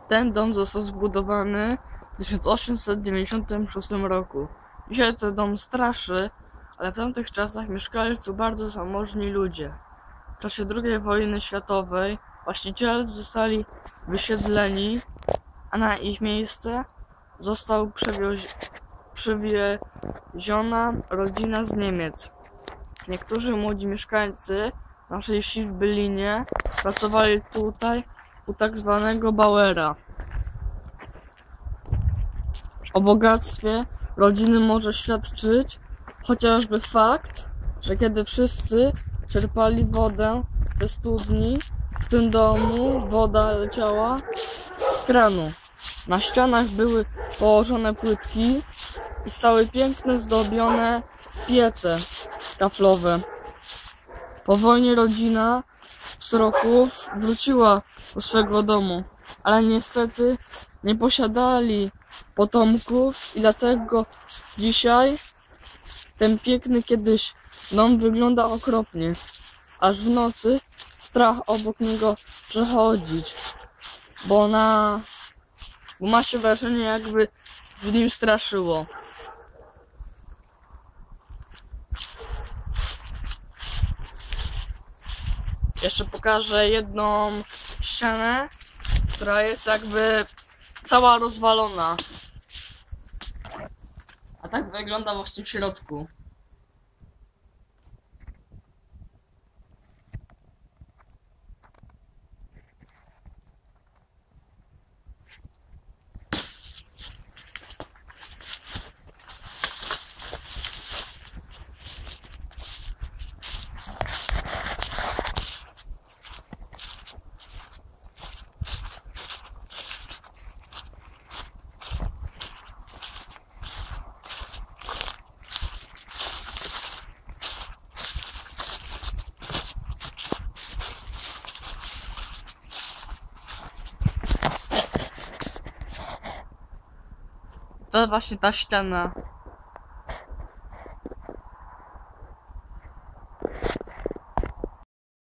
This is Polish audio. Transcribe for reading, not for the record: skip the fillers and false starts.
Ten dom został zbudowany w 1896 roku. Dzisiaj ten dom straszy, ale w tamtych czasach mieszkali tu bardzo zamożni ludzie. W czasie II wojny światowej właściciele zostali wysiedleni, a na ich miejsce została przywieziona rodzina z Niemiec. Niektórzy młodzi mieszkańcy naszej wsi w Bylinie pracowali tutaj u tak zwanego Bauera. O bogactwie rodziny może świadczyć chociażby fakt, że kiedy wszyscy czerpali wodę ze studni, w tym domu woda leciała z kranu. Na ścianach były położone płytki i stały piękne, zdobione piece kaflowe. Po wojnie rodzina Sroków wróciła do swego domu, ale niestety nie posiadali potomków i dlatego dzisiaj ten piękny kiedyś dom wygląda okropnie. Aż w nocy strach obok niego przechodzić, bo ma się wrażenie, jakby w nim straszyło. Jeszcze pokażę jedną ścianę, która jest jakby cała rozwalona. A tak wygląda właśnie w środku. To właśnie ta ściana.